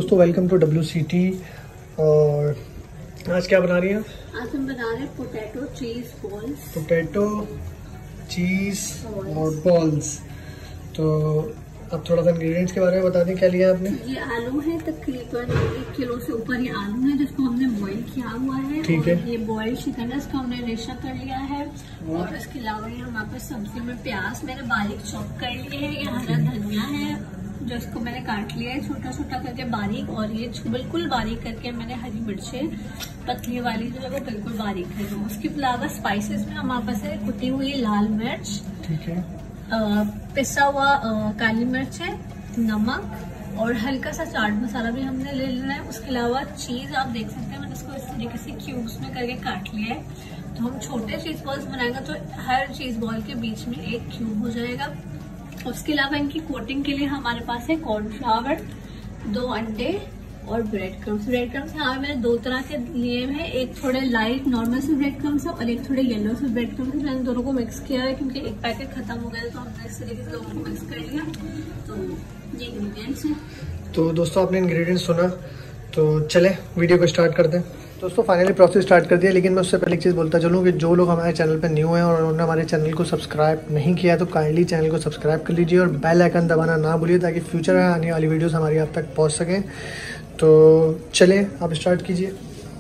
दोस्तों, welcome to WCT। और आज क्या बना रही हैं? आज हम बना रहे हैं पोटैटो चीज बॉल्स। पोटैटो चीज और बॉल्स। तो अब थोड़ा सा इंग्रेडिएंट्स के बारे में बता दें, क्या लिया आपने? ये आलू है, तकरीबन 1 किलो से ऊपर ये आलू है जिसको हमने बॉईल किया हुआ है। ठीक है। ये बॉइल्ड चिकन है, इसको हमने रेशा कर लिया है। और इसके अलावा ये हमारे पास सब्जी में प्याज मैंने बारीक चॉप कर लिए है। ये हरा धनिया है जो इसको मैंने काट लिया है छोटा छोटा करके बारीक। और ये बिल्कुल बारीक करके मैंने हरी मिर्चें पतली वाली जो है वो बिल्कुल बारीक है। उसके अलावा स्पाइसेस में हमारे पास है कुटी हुई लाल मिर्च, ठीक है, पिसा हुआ काली मिर्च है, नमक और हल्का सा चाट मसाला भी हमने ले लेना है। उसके अलावा चीज आप देख सकते हैं मैंने इसको इस तरीके से क्यूब्स में करके काट लिया है। तो हम छोटे चीज बॉल्स बनाएंगे तो हर चीज बॉल के बीच में एक क्यूब हो जाएगा। उसके अलावा इनकी कोटिंग के लिए हमारे पास है कॉर्नफ्लावर, 2 अंडे और ब्रेड क्रम्स। ब्रेड क्रम्स यहाँ पे मैंने 2 तरह के लिए हैं, एक थोड़े लाइट नॉर्मल से ब्रेड क्रम्स है और एक थोड़े येलो से ब्रेड क्रम्स है। मैंने दोनों को मिक्स किया है क्योंकि एक पैकेट खत्म हो गया तो हमने इस तरीके से दोनों को मिक्स कर लिया। तो ये इंग्रेडिएंट्स हैं। तो दोस्तों, आपने इंग्रेडिएंट्स सुना, तो चले वीडियो को स्टार्ट करते हैं। दोस्तों, फाइनली प्रोसेस स्टार्ट कर दिया, लेकिन मैं उससे पहले एक चीज़ बोलता चलूँ कि जो लोग हमारे चैनल पे न्यू हैं और उन्होंने हमारे चैनल को सब्सक्राइब नहीं किया तो काइंडली चैनल को सब्सक्राइब कर लीजिए और बेल आइकन दबाना ना भूलिए ताकि फ्यूचर में आने वाली वीडियोस हमारी आप तक पहुंच सकें। तो चलें, आप स्टार्ट कीजिए।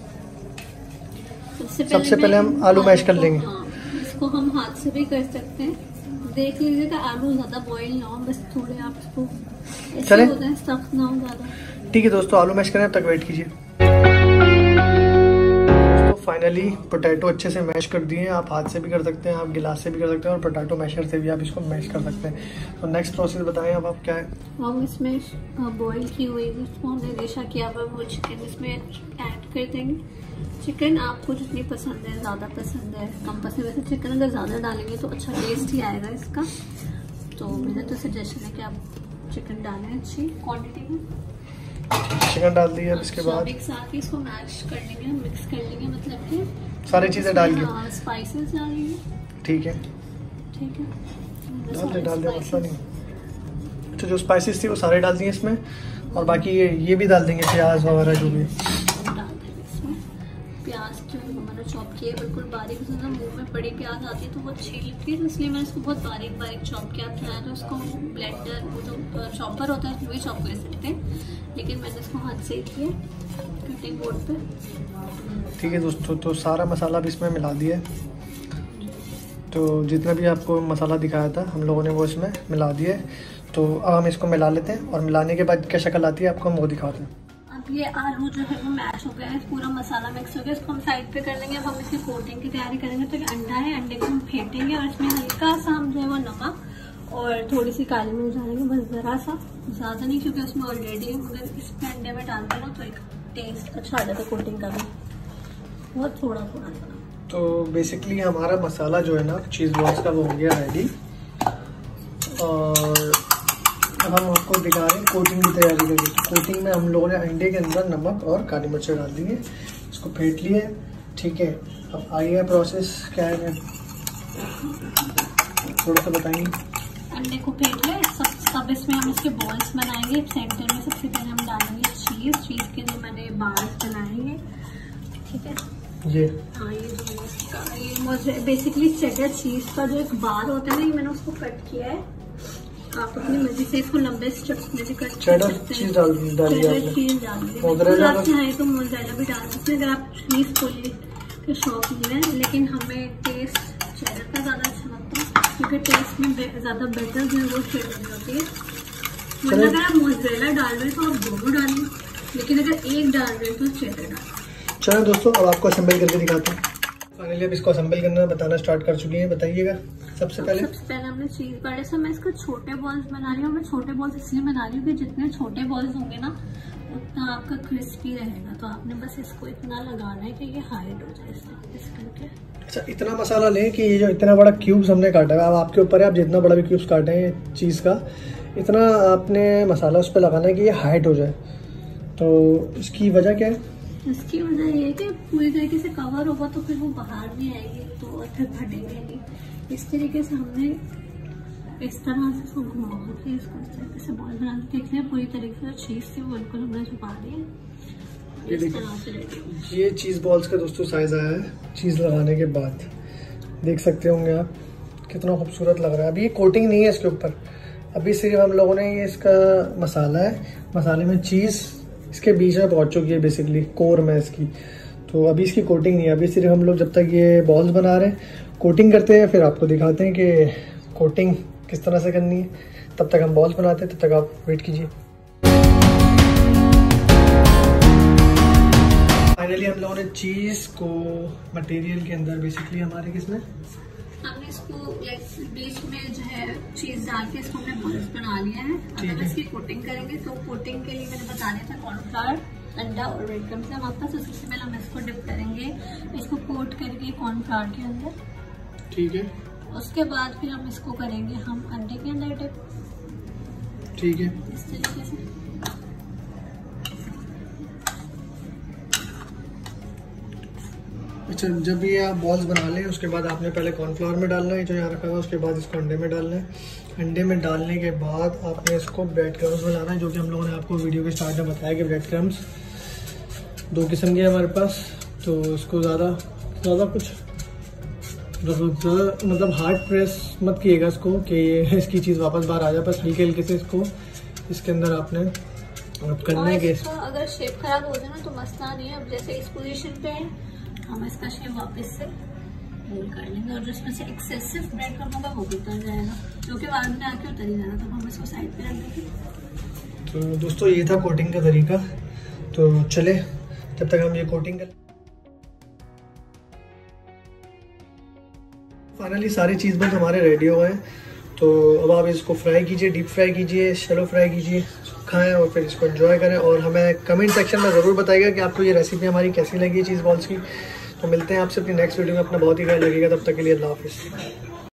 सबसे पहले हम आलू मैश कर लेंगे। इसको हम हाथ से भी कर सकते हैं। देख लीजिएगा आलू ज़्यादा बॉईल ना हो, बस थोड़े आप इसको चले सख्त ना हो ज़्यादा। ठीक है दोस्तों, आलू मैश करें, अब तक वेट कीजिए। फाइनली पोटैटो अच्छे से मैश कर दिए हैं। आप हाथ से भी कर सकते हैं, आप गिलास से भी कर सकते हैं और पोटैटो मैशर से भी आप इसको मैश कर सकते हैं। तो नेक्स्ट प्रोसेस बताएं अब आप क्या है? हम इसमें बॉईल की हुई जिसको हमने रेशा किया हुआ वो चिकन इसमें ऐड कर देंगे। चिकन आपको जितनी पसंद है, ज़्यादा पसंद है, कम पसंद है, वैसे चिकन अगर ज़्यादा डालेंगे तो अच्छा टेस्ट ही आएगा इसका। तो मेरा तो सजेशन है कि आप चिकन डालें अच्छी क्वान्टिटी में। चिकन डाल दिया, इसके बाद एक साथ ही इसको मैश कर लेंगे, मिक्स कर लेंगे, मतलब कि सारी चीजें डाल के स्पाइसेस डालेंगे। ठीक है, ठीक है, डाल दे मसला नहीं। तो जो स्पाइसेस थी वो सारे डाल दिए इसमें और बाकी ये भी डाल देंगे, प्याज वगैरह जो भी डाल देंगे इसमें। प्याज जो हमारा चॉप किया बिल्कुल बारीक, ना मुंह में बड़ी प्याज आती है तो वो अच्छी लगती है, तो इसलिए मैंने इसको बहुत बारीक बारीक चॉप किया था। तो इसको ब्लेंडर वो जो चॉपर होता है उसमें भी चॉप कर सकते हैं, लेकिन मैंने इसको हाथ से किया कटिंग बोर्ड पे। ठीक है दोस्तों, तो सारा मसाला भी इसमें मिला दिया है। तो जितना भी आपको मसाला दिखाया था हम लोगों ने वो इसमें मिला दिया है। तो अब हम इसको मिला लेते हैं और मिलाने के बाद क्या शक्ल आती है आपको हम वो दिखाते हैं। अब ये आलू जो है वो मैश हो गया है, पूरा मसाला मिक्स हो गया, इसको हम साइड पे कर लेंगे। अब हम इसकी कोटिंग की तैयारी करेंगे। तो ये अंडा है, अंडे को हम फेंटेंगे और इसमें हल्का सा हम जो है वो नमक और थोड़ी सी काली मिर्च डालेंगे, बस ज़रा सा, ज़्यादा नहीं, क्योंकि उसमें ऑलरेडी अगर इसमें अंडे में डालते हैं ना तो एक टेस्ट अच्छा आ जाता है कोटिंग का भी, बहुत थोड़ा थोड़ा। तो बेसिकली हमारा मसाला जो है ना चीज़ बॉल्स का वो हो गया रेडी। और अब हम आपको दिखा रहे हैं कोटिंग की तैयारी करके। तो कोटिंग में हम लोगों ने अंडे के अंदर नमक और काली मिर्च डाल दी है, इसको फेंट लिए। ठीक है, अब आइए प्रोसेस क्या है थोड़ा सा बताएंगे। अंडे को फेंट ले सब इसमें हम इसके बॉल्स बनाएंगे। सेंटर में सबसे पहले हम डालेंगे चीज के लिए मैंने बाल्स बनाएंगे। ठीक है, ये हाँ, ये बेसिकली चेडर चीज का जो एक बार होता है ना, ये मैंने उसको कट किया है। आप अपनी मर्जी से इसको लंबे स्ट्रिप्स में भी कट कर सकते हैं। चीज डाल दी मोज़रेला आप चाहें तो मोज़रेला भी डाल सकते हैं अगर आप चीज फुल्ली के शौक नहीं है, लेकिन हमें टेस्ट चेडर का ज़्यादा अच्छा लगता है क्योंकि टेस्ट में ज़्यादा बेटर जो है वो चेडर होती है। मतलब अगर आप मोज़रेला डाल रहे हैं तो आप दोनों डालें, लेकिन अगर एक डाल रहे हैं तो चेडर डालें। चलो दोस्तों, अब आपको असेंबल करके दिखाते हैं। फाइनली अब इसको असेंबल करना बताना स्टार्ट कर चुकी हैं, बताइएगा। सबसे पहले हमने चीज बड़े से मैं इसको छोटे बॉल्स बना रही हूँ। मैं छोटे बॉल्स इसलिए बना रही हूँ कि जितने छोटे बॉल्स होंगे ना उतना आपका क्रिस्पी रहेगा। तो आपने बस इसको इतना लगाना है कि ये हाइड हो जाए इस करके। अच्छा, इतना मसाला लें कि ये जो इतना बड़ा क्यूब्स हमने काटा है, अब आपके ऊपर है, आप जितना बड़ा भी क्यूब्स काटे हैं चीज़ का, इतना आपने मसाला उस पर लगाना है कि ये हाइड हो जाए। तो इसकी वजह क्या है? इसकी वजह ये है कि पूरी तरीके से कवर होगा तो फिर वो बाहर नहीं आएगी तो फिर फटेंगे नहीं। इस तरीके से हमने इस तरह से इसको घुमा के इसको ऐसे बॉल बना के देखते हैं पूरी तरीके से चीज से बिल्कुल हमने छुपा दी। इस तरह से ये चीज बॉल्स का दोस्तों साइज आया है चीज लगाने के बाद, देख सकते होंगे आप कितना खूबसूरत लग रहा है। अभी ये कोटिंग नहीं है इसके ऊपर, अभी सिर्फ हम लोगों ने ये इसका मसाला है, मसाले में चीज इसके बीच में पहुंच चुकी है बेसिकली कोर में इसकी, तो अभी इसकी कोटिंग नहीं है। अभी सिर्फ हम लोग जब तक ये बॉल्स बना रहे हैं कोटिंग करते हैं, फिर आपको दिखाते हैं कि कोटिंग किस तरह से करनी है। तब तक हम बॉल्स बनाते हैं, तब तक आप वेट कीजिए। फाइनली हम लोगों ने चीज को मटेरियल के अंदर बेसिकली हमारे किसमें हमने इसको बीच में जो है चीज डाल के इसको हमने बॉल्स बना लिया है। अब इसकी कोटिंग करेंगे तो कोटिंग के लिए मैंने बता दिया था कॉर्नफ्लावर, अंडा और ब्रेड क्रम्स है हमारे पास। तो सबसे पहले हम इसको डिप करेंगे, इसको कोट करके कॉर्नफ्लावर के अंदर, ठीक है। उसके बाद फिर हम इसको करेंगे हम अंडे के अंदर डिप, ठीक है, इस तरीके से। अच्छा, जब ये आप बॉल्स बना लें उसके बाद आपने पहले कॉर्नफ्लावर में डालना है जो यहाँ रखा हुआ है, उसके बाद इसको अंडे में डालना है। अंडे में डालने के बाद आपने इसको ब्रेड क्रम्स में लाना है, जो कि हम लोगों ने आपको वीडियो के स्टार्ट में बताया कि ब्रेड क्रम्स 2 किस्म के हमारे पास। तो इसको ज़्यादा कुछ मतलब हार्ड प्रेस मत किएगा इसको कि इसकी चीज़ वापस बाहर आ जाए, बस हल्के हल्के से इसको इसके अंदर आपने करना है कि अगर शेप खराब हो जाए ना तो मसला नहीं है। अब जैसे इस पोजीशन पे है हम इसका शेप वापस से रोल कर लेंगे और जो इसमें से एक्सेसिव ब्रेड क्रम्ब होगा वो भी उतर जाएगा, जो कि बाद में आके उतर ही जाना। तो हम इसको साइड पे रख देंगे। तो दोस्तों ये था कोटिंग का तरीका। तो चले तब तक हम ये कोटिंग कर। फाइनली सारी चीज़ बस हमारे रेडी हो गए। तो अब आप इसको फ्राई कीजिए, डीप फ्राई कीजिए, शैलो फ्राई कीजिए, खाएं और फिर इसको एंजॉय करें। और हमें कमेंट सेक्शन में ज़रूर बताइएगा कि आपको ये रेसिपी हमारी कैसी लगी चीज़ बॉल्स की। तो मिलते हैं आपसे अपनी नेक्स्ट वीडियो में। अपना बहुत ही ख्याल रखिएगा, तब तक के लिए अल्लाह हाफिज़।